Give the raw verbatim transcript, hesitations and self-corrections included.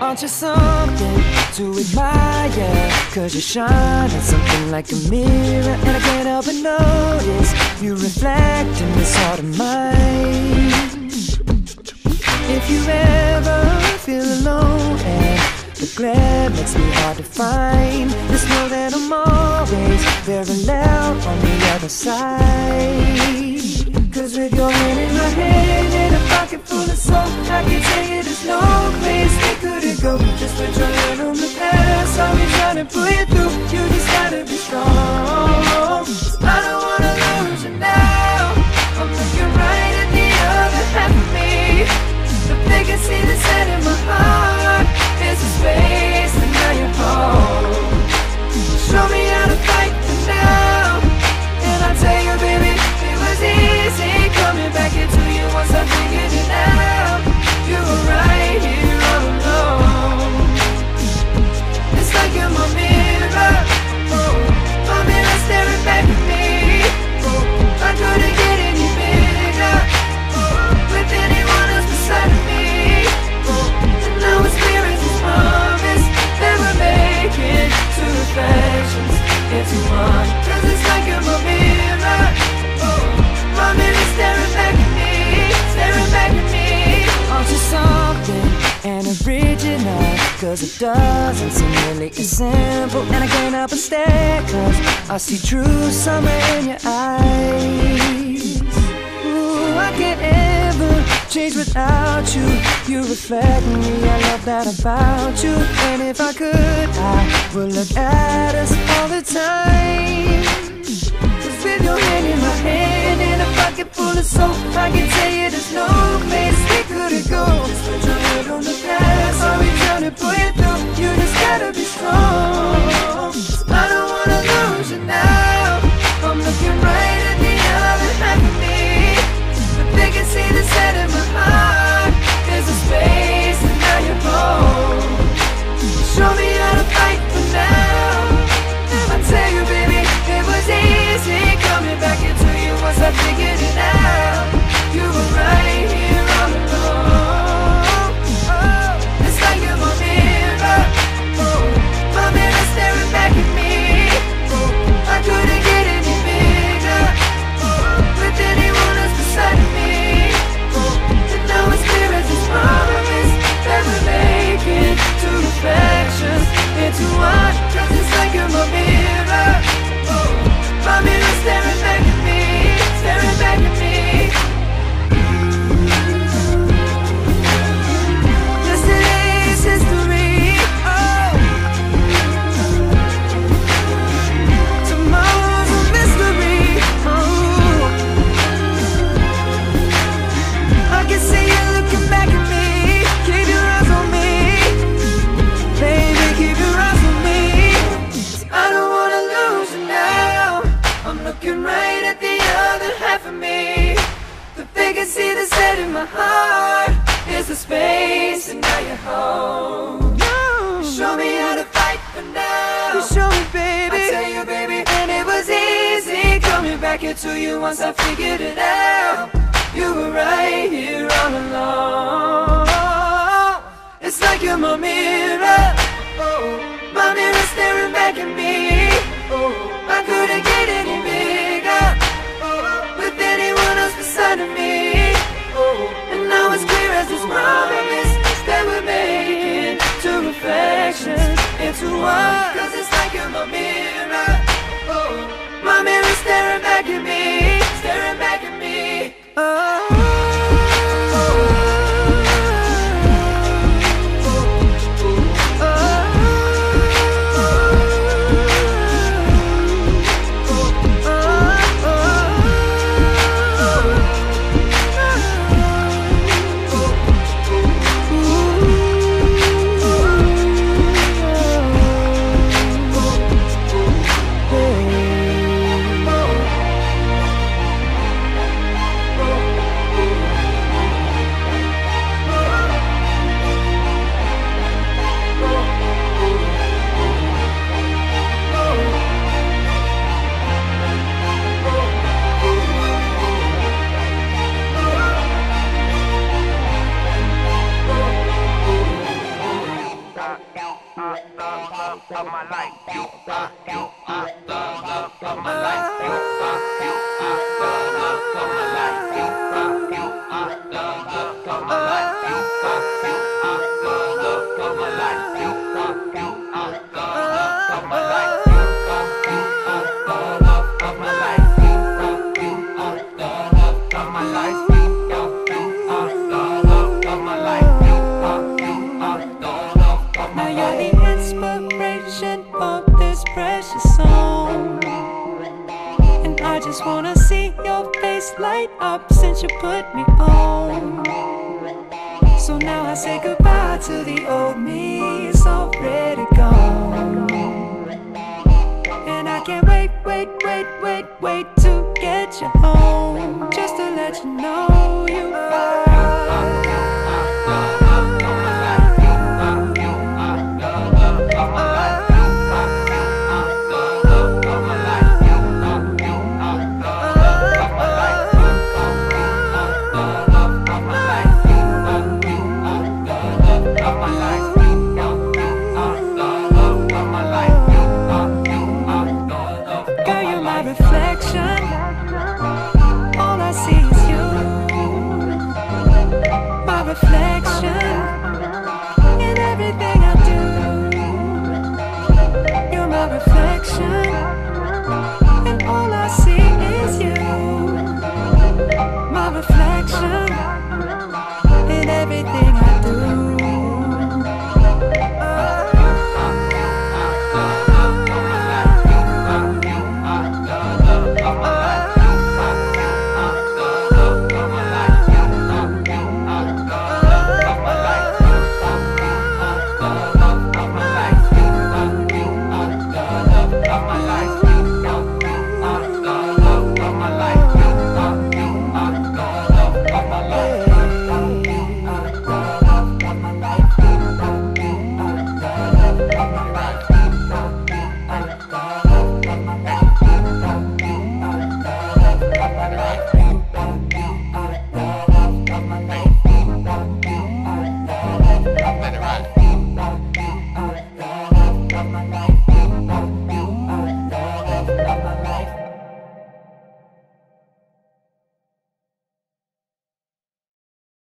Aren't you something to admire? Cause you shine at something like a mirror, and I can't help but notice you reflect in this heart of mine. If you ever feel alone and the glare makes me hard to find, just know that I'm always very loud on the other side. Cause with your hand in my hand and a pocket full of soap, I can tell you there's no place we couldn't go. Just put your hand on the past, I'll be trying to pull you through. You just gotta be strong. I don't wanna lose you now. I'm looking right at the other half of me. The vacancy that's set in my heart is a space, and now you're home. Show me how to fight for now, and I'll tell you, baby, it was easy coming back into you once I figured it out. You were right here all alone. It's like you're my mirror, oh, my mirror staring back at me. Oh, I couldn't get any bigger, oh, with anyone else beside of me. Oh, and now it's clear as this promise that we're making two reflections into one. Cause it's like you're my mirror, oh, my mirror staring back at me, staring back at me. Aren't you something and original? Cause it doesn't seem really as simple, and I can't help but stare, cause I see true summer in your eyes. Ooh, I can't ever change without you. You reflect me, I love that about you. And if I could, I would look at us all the time. Cause with your hand in my hand and a pocket full of soap, I can tell you there's no place we couldn't go. Just put your head on the past, I'll be trying to pull you through. You just gotta be strong. I don't wanna lose you now. I'm looking right at the other half of me. The vacancy that's set in my heart is a space, and now you're home. Show me how to fight for now. I tell you, baby, it was easy coming back into you once I figured it out. You were right here all along. Oh, it's like you're my mirror, oh, my mirror staring back at me. Oh, I couldn't get any bigger, oh, with anyone else beside of me. Oh, and now it's clear as this promise that we're making two reflections into one. Cause it's like you're my mirror, oh, my mirror staring back at me, staring back at me. Yesterday's history, oh, tomorrow's a mystery, oh. I can see you looking back at me. Keep your eyes on me, baby, keep your eyes on me. I don't wanna lose you now. I'm looking right at the other half of me. The vacancy that's set in my heart is the space, and now you're home. No. Show me how to fight for now. You show me, baby. I tell you, baby, and it was easy coming back into you once I figured it out. You were right here all along. It's like you're my mirror, oh, my mirror staring back at me. Oh, I couldn't get any bigger, oh, with anyone else beside of me. Oh, and now it's clear as this promise that we're making two reflections into one. Cause it's like you're my mirror, oh, my mirror staring back at me, staring back at me. Oh, I just wanna see your face light up since you put me on. So now I say goodbye to the old me, it's already gone. And I can't wait, wait, wait, wait, wait to get you home, just to let you know you are. Reflection, all I see is you. My reflection in everything I do. You're my reflection.